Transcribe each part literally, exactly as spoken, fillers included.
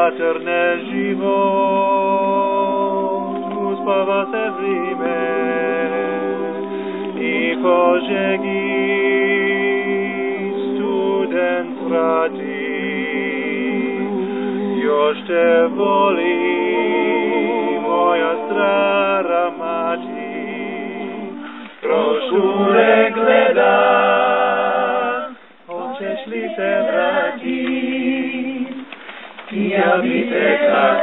zatrne život, uspava se vrime i požegi student vrati. Još te voli moja stara mati, kroz šure gleda, hoćeš li se vratit? Ja bi te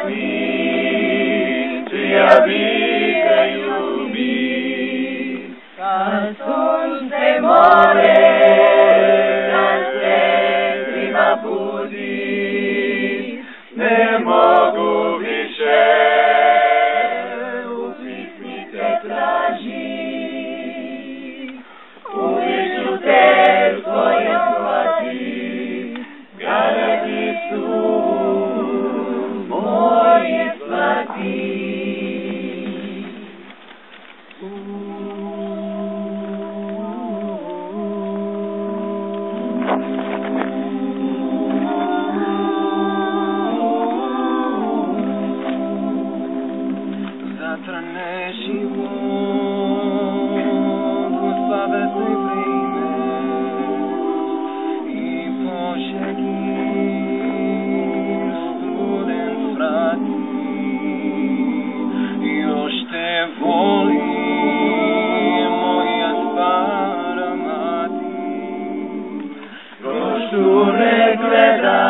kasnit, ja bi te ljubit. Kad sunce more, kad se svima budi, ne mogu više u pismi te traži. Uvijek ću te svojim zvati, kada ti su moje zvati. Zatrne život, uspave se vrime i požegi student vrati. Još te voli moja stara mati, kroz šure gleda,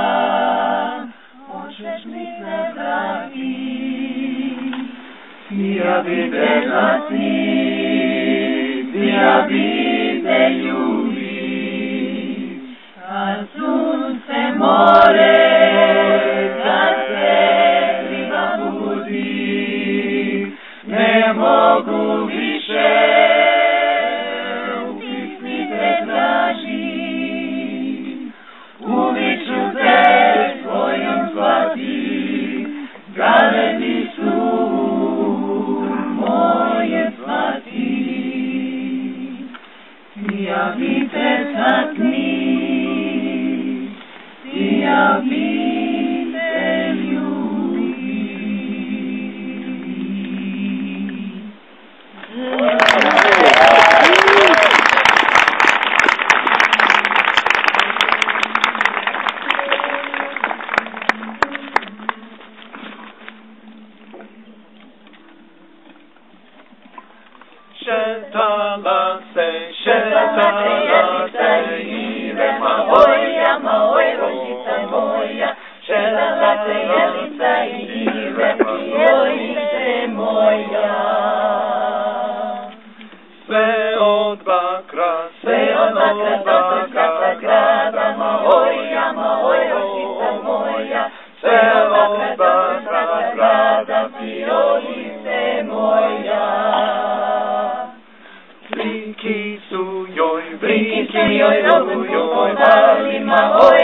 hoćeš mi se vratit? Ja bi te kasnit, ja bi te ljubit. Kad sunce more, kad se svima budi, Ne mogu više u pismi te traži. Uvijek ću te svojim zvati, kada ti su moje zvati. Ja bi te taknit, ja bi te ljubit. Šetala se, šetala se i rema moja, moja rođica moja. Šetala se Jelica i rema rođice moja. sve od bakra, Sve od bakra, bakra, grada moja, moja rođica moja. Sve od bakra, grada rođice moja. Brinki su joj, Brinki su joj, rogu joj, valima, oj,